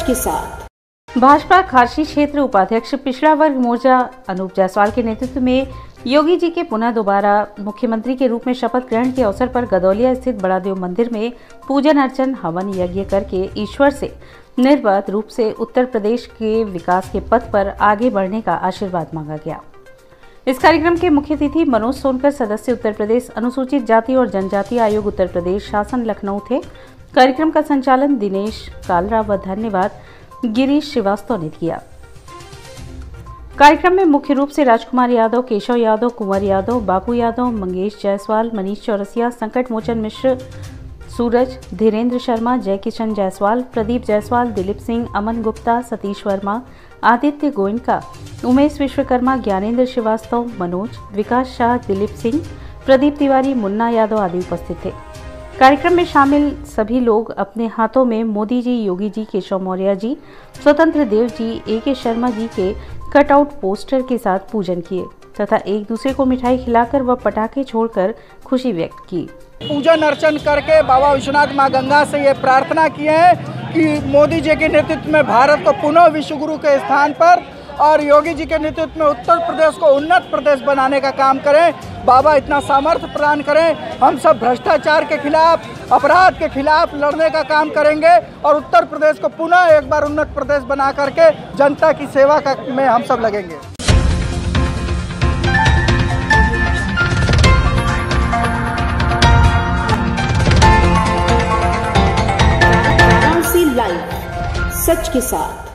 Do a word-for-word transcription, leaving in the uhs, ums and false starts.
के साथ। भाजपा खारशी क्षेत्र उपाध्यक्ष पिछड़ा वर्ग मोर्चा अनूप जायसवाल के नेतृत्व में योगी जी के पुनः दोबारा मुख्यमंत्री के रूप में शपथ ग्रहण के अवसर पर गदौलिया स्थित बड़ादेव मंदिर में पूजन अर्चन हवन यज्ञ करके ईश्वर से निर्बाध रूप से उत्तर प्रदेश के विकास के पथ पर आगे बढ़ने का आशीर्वाद मांगा गया। इस कार्यक्रम के मुख्य अतिथि मनोज सोनकर, सदस्य उत्तर प्रदेश अनुसूचित जाति और जनजाति आयोग उत्तर प्रदेश शासन लखनऊ थे। कार्यक्रम का संचालन दिनेश कालरा व धन्यवाद गिरीश श्रीवास्तव ने किया। कार्यक्रम में मुख्य रूप से राजकुमार यादव, केशव यादव, कुंवर यादव, बापू यादव, मंगेश जायसवाल, मनीष चौरसिया, संकट मोचन मिश्र, सूरज, धीरेन्द्र शर्मा, जय किशन जायसवाल, प्रदीप जायसवाल, दिलीप सिंह, अमन गुप्ता, सतीश वर्मा, आदित्य गोयनका, उमेश विश्वकर्मा, ज्ञानेंद्र श्रीवास्तव, मनोज, विकास शाह, दिलीप सिंह, प्रदीप तिवारी, मुन्ना यादव आदि उपस्थित थे। कार्यक्रम में शामिल सभी लोग अपने हाथों में मोदी जी, योगी जी, केशव मौर्य जी, स्वतंत्र देव जी, ए के शर्मा जी के कटआउट पोस्टर के साथ पूजन किए तथा एक दूसरे को मिठाई खिलाकर व पटाखे छोड़कर खुशी व्यक्त की। पूजन अर्चन करके बाबा विश्वनाथ माँ गंगा से ये प्रार्थना किए हैं कि मोदी जी के नेतृत्व में भारत को पुनः विश्व गुरु के स्थान पर और योगी जी के नेतृत्व में उत्तर प्रदेश को उन्नत प्रदेश बनाने का काम करें। बाबा इतना सामर्थ्य प्रदान करें। हम सब भ्रष्टाचार के खिलाफ, अपराध के खिलाफ लड़ने का काम करेंगे और उत्तर प्रदेश को पुनः एक बार उन्नत प्रदेश बना करके जनता की सेवा का में हम सब लगेंगे। लाइव सच के साथ।